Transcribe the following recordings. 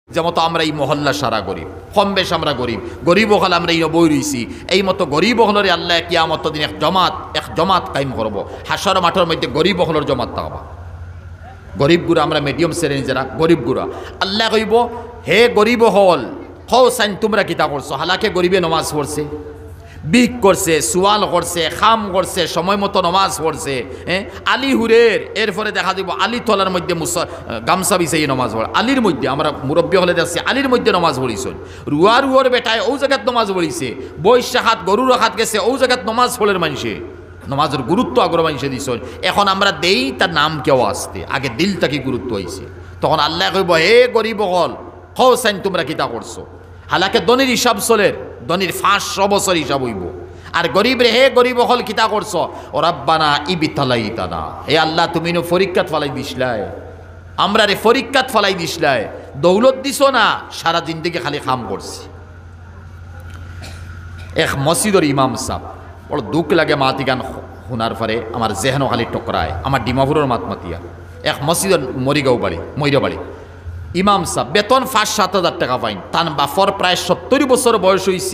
যেমন আমরা এই মহল্লা সারা গরিব, কম বেশ আমরা গরিব, গরিব হল আমরা এই বই রইছি। এই মতো গরিব হলরে আল্লাহ কিয়ামত দিন এক জমাত কায়েম করব। হাসর মাঠের মধ্যে গরিব হলর জমাত থাকবা। গরিব গুড়া আমরা মিডিয়াম শ্রেণী যারা গরিব গুড়া, আল্লাহ কইব হে গরিব হল হও সাইন তোমরা কিতা করছো। হালাকে গরিবে নমাজ পড়ছে, বিক করছে, সুয়াল করছে, খাম করছে, সময় মতো নমাজ পড়ছে। আলী হুরের এরপরে দেখা দিব আলী তলার মধ্যে গামছা বিছাই নমাজ পড়ে। আলীর মধ্যে আমরা মুরব্বী হলে যাচ্ছি, আলীর মধ্যে নমাজ পড়িছেন। রুয়ার বেটায় ও জায়গাত নমাজ পড়িছে, বৈশা হাত গরুর হাত গেছে, ও জায়গাত নমাজ পড়ের মানুষে নমাজের গুরুত্ব আগ্রহ মানুষে দিছেন। এখন আমরা দেই তার নাম কেউ আসতে, আগে দিল তাকে গুরুত্ব হয়েছে। তখন আল্লাহ কইব হে গরিব হল হও সাইন তোমরা কিতা করছো। হালাকে দনির হিসাব চলের, দনির 500 বছর হিসাব হইব। আর গরিব রে হে গরিব হল কিতা করছো। ও রাব্বানা ইবিতালাইতানা, হে আল্লাহ তুমি নো ফরিক্কাত ফালাই দিসলাই, আমরা রে ফরিক্কাত ফালাই দিসলাই, দৌলত দিছো না, সারা জিন্দেগি খালি খাম করছি। এক মসজিদের ইমাম সাহেব, বড় দুঃখ লাগে মাতি গান শোনার পরে আমার জেহেনো খালি টকরায়, আমার ডিমাপুরের মাতমাতিয়া। এক মসজিদের মরিগাঁও বাড়ি, ময়রা বাড়ি ইমাম সাহেব বেতন 5-7 হাজার টাকা পাইন। তান বাফর প্রায় 70 বছর বয়স হয়েছে।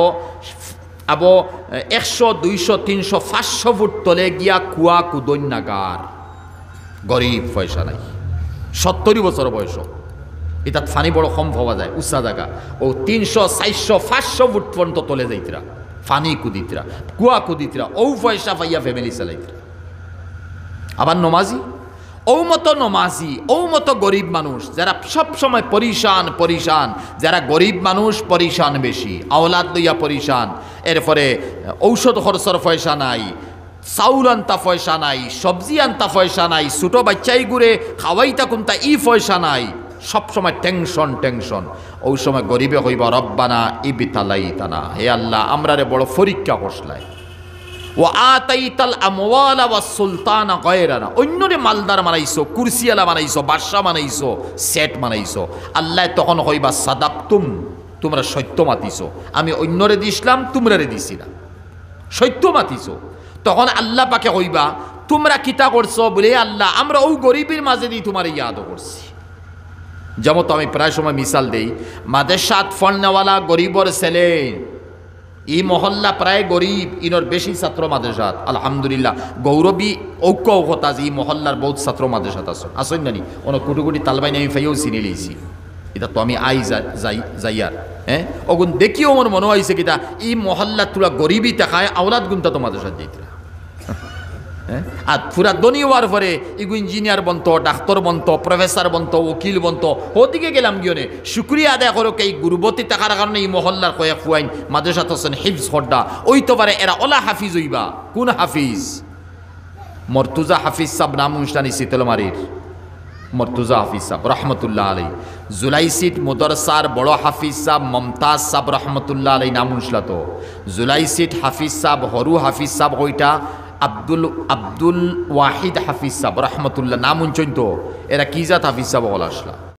আবো 100, 200, 300, 500 ফুট তলে গিয়া কুয়া কুদন্যাগার, গরিব পয়সা নাই, 70 বছর বয়স। এটা ফানি বড় কম পাওয়া যায় উচ্চা জায়গা। ও 300, 400, 500 ফুট পর্যন্ত তলে যাইতরা, ফানি কুদিতরা, কুয়া কুদিতরা, ও পয়সা পাইয়া ফ্যামিলি চালাইতরা। আবার নমাজি ও মতো নমাজি, ও মতো গরিব মানুষ যারা সব সময় পরিশান, যারা গরিব মানুষ পরিশান বেশি, আওলাদ লইয়া পরিশান। এরপরে ঔষধ খরচর পয়সা নাই, চাউল আনতা পয়সা নাই, সবজি আনতা পয়সা নাই, ছোট বাচ্চাই ঘুরে খাওয়াইতা কোনটা ই পয়সা নাই, সব সময় টেনশন। ওই সময় গরিবে হইবা রব্বানা ইবিতালাইতানা, হে আল্লাহ আমরা রে বড় পরীক্ষা করছলাই। ও আতাইতাল আমওয়ালা ওয়াস সুলতানা গায়রানা, অন্যরে মালদার বানাইছো, কুরসিয়ালা বানাইছো, বাদশা বানাইছো, সেট বানাইছো। আল্লাহ তখন হইবা সাদাকতুম, তোমরা সত্য মাতিছো, আমি অন্যরে দিছিলাম তোমরারে দিছি না, সত্য মাতিছো। তখন আল্লাহ পাকে হইবা তোমরা কিতা করছো বলে আল্লাহ আমরা ও গরিবের মাঝে দিয়ে তোমার ইয়াদ করছি। যেমন তো আমি প্রায় সময় মিসাল দেই, মাদেশাত ফলনেওয়ালা গরিবর ছেলে, এই মহল্লা প্রায় গরিব, ইনর বেশি ছাত্র মাদ্রাসাত। আলহামদুলিল্লাহ গৌরবী ঐক্য কথা যে এই মহল্লার বহুত ছাত্র মাদ্রাসাত আসেন জানি অন কোটি কোটি তালবাই আমি ফাইও চিনি লিয়েছি। এটা তো আমি যাইয়ার অগুন দেখিও আমার মনে হয়েছে কিতা এই মহল্লা তোরা গরিবই দেখায়, আওলাদ গুনটা তো মাদ্রাসাত যাইতরা। আর পুরা দনি হওয়ার পরে এগু ইঞ্জিনিয়ার বন্ত, ডাক্তার বন্ত, প্রফেসর বন্ত, উকিল বন্ত, ওদিকে গেলাম গিয়ে শুক্রিয়া আদায় করো এই গুরুবতী টাকার কারণে এই মহল্লার কয়েক ফুয়াইন মাদ্রাসাত হোসেন হিফজ হড্ডা ওই তো পারে এরা ওলা হাফিজ হইবা। কোন হাফিজ? মর্তুজা হাফিজ সাহেব নাম অনুষ্ঠানি শীতলমারির মর্তুজা হাফিজ সাহেব রহমতুল্লাহ আলাই, জুলাইসিট মুদরসার বড় হাফিজ সাহেব মমতাজ সাহেব রহমতুল্লাহ আলাই নাম উনসলাত, জুলাইসিট হাফিজ সাহেব হরু হাফিজ সাহেব ওইটা আব্দুল ওয়াহিদ হাফিজ সাহেব রহমতুল্লাহ নাম উঞ্চন। তো এরা কি জাত হাফিজ সাহেব বলা আসলা।